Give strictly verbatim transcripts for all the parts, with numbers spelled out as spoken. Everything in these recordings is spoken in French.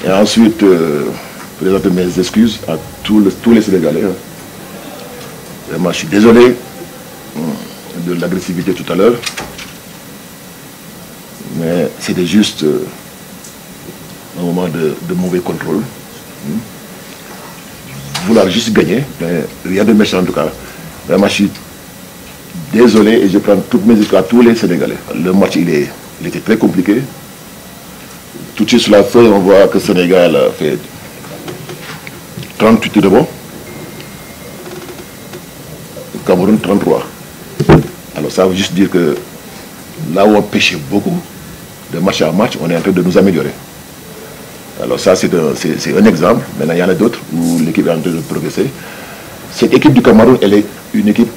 Et ensuite, euh, présenter mes excuses à tous, le, tous les Sénégalais. Hein. Vraiment, je suis désolé de l'agressivité tout à l'heure. Mais c'était juste euh, un moment de, de mauvais contrôle. Hmm. Vouloir juste gagner, mais rien de méchant en tout cas. Vraiment, je suis désolé et je prends toutes mes excuses à tous les Sénégalais. Le match, il, est, il était très compliqué. Tout de suite sur la feuille, on voit que le Sénégal a fait trente-huit de bon. Cameroun trente-trois. Alors ça veut juste dire que là où on pêchait beaucoup, de match à match, on est en train de nous améliorer. Alors ça, c'est un, un exemple. Maintenant, il y en a d'autres où l'équipe est en train de progresser. Cette équipe du Cameroun, elle est une équipe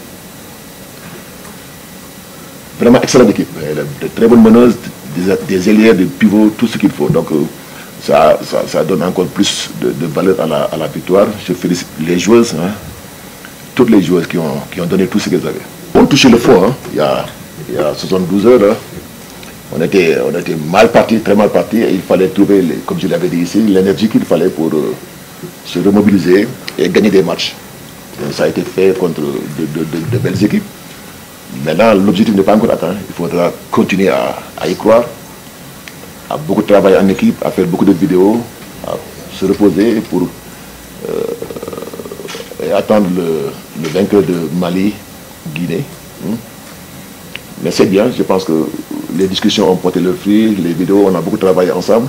vraiment excellente équipe. Elle a de très bonnes meneuses, des, des ailiers, des pivots, tout ce qu'il faut. Donc ça, ça, ça donne encore plus de, de valeur à la, à la victoire. Je félicite les joueuses, hein, toutes les joueuses qui ont, qui ont donné tout ce qu'elles avaient. On touchait le fond, hein, il, y a, il y a soixante-douze heures. Hein. On était, on était mal parti, très mal parti, et il fallait trouver, les, comme je l'avais dit ici, l'énergie qu'il fallait pour euh, se remobiliser et gagner des matchs. Donc, ça a été fait contre de, de, de, de belles équipes. Maintenant, l'objectif n'est pas encore atteint. Il faudra continuer à, à y croire, à beaucoup travailler en équipe, à faire beaucoup de vidéos, à se reposer pour euh, et attendre le, le vainqueur de Mali, Guinée. Hein. Mais c'est bien, je pense que les discussions ont porté leurs fruits, les vidéos, on a beaucoup travaillé ensemble.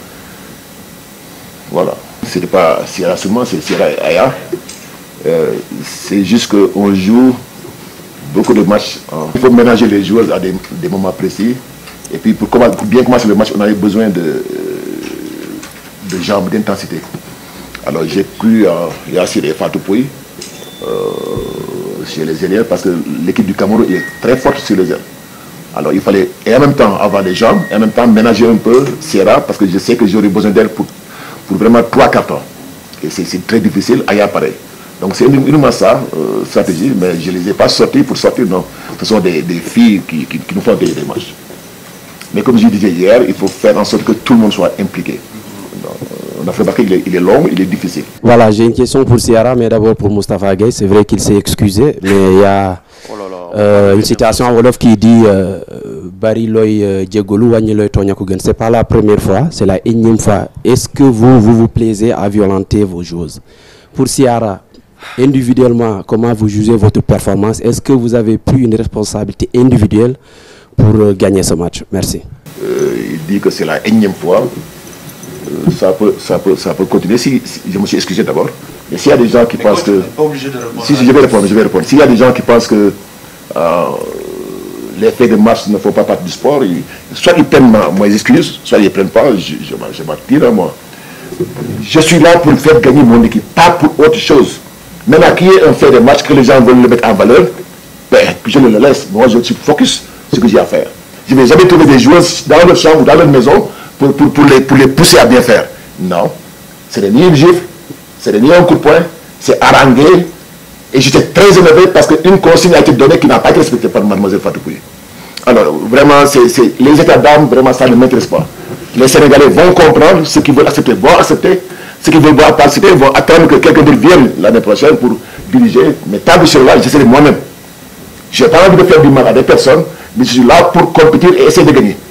Voilà. Ce n'est pas Sierra seulement, c'est Sierra et Aya. Euh, c'est juste qu'on joue beaucoup de matchs. Hein. Il faut ménager les joueurs à des, des moments précis. Et puis pour, pour bien commencer le match, on avait besoin de, de jambes, d'intensité. Alors j'ai cru à Yassir et Fatou Pouy euh, chez les ailiers parce que l'équipe du Cameroun est très forte sur les ailes. Alors il fallait et en même temps avoir des jambes, et en même temps ménager un peu Sierra parce que je sais que j'aurais besoin d'elle pour, pour vraiment trois cartons. Et c'est très difficile, Aya pareil. Donc c'est uniquement ça, euh, stratégie, mais je ne les ai pas sortis pour sortir, non. Ce sont des, des filles qui, qui, qui nous font gagner des matchs. Mais comme je disais hier, il faut faire en sorte que tout le monde soit impliqué. Donc, on a fait remarquer qu'il est, il est long, il est difficile. Voilà, j'ai une question pour Sierra, mais d'abord pour Moustapha Gueye. C'est vrai qu'il s'est excusé, mais il y a euh, une citation en Wolof qui dit Bari loy djegolu wagni loy tonyakugen. C'est pas la première fois, c'est la énième fois. Est-ce que vous, vous vous plaisez à violenter vos joueuses? Pour Sierra, individuellement, comment vous jugez votre performance? Est-ce que vous avez pris une responsabilité individuelle pour euh, gagner ce match? Merci. Euh, il dit que c'est la énième fois. Euh, ça, peut, ça, peut, ça peut continuer. Si, si, je me suis excusé d'abord. Mais s'il y a des gens qui mais pensent que... Pas obligé de répondre. Si, si, je vais répondre, je vais répondre. S'il y a des gens qui pensent que euh, les faits de match ne font pas partie du sport, ils, soit ils prennent ma, mes excuses, soit ils ne les prennent pas, je, je, je m'attire à moi. Je suis là pour faire gagner mon équipe, pas pour autre chose. Maintenant qu'il y ait un fait de match que les gens veulent le mettre en valeur, ben, je le laisse. Moi, je suis focus sur ce que j'ai à faire. Je ne vais jamais trouver des joueurs dans leur chambre ou dans leur maison pour, pour, pour, les, pour les pousser à bien faire. Non. Ce n'est ni une gifle, ce n'est ni un coup de poing, c'est harangué. Et j'étais très énervé parce qu'une consigne a été donnée qui n'a pas été respectée par Mademoiselle Fatou Pouye. Alors, vraiment, c'est, c'est, les états d'âme, vraiment, ça ne m'intéresse pas. Les Sénégalais vont comprendre, ceux qui veulent accepter vont accepter, ceux qui veulent voir participer vont attendre que quelqu'un d'autre vienne l'année prochaine pour diriger. Mais tant que je suis là, j'essaie de moi-même. Je n'ai pas envie de faire du mal à des personnes, mais je suis là pour compétir et essayer de gagner.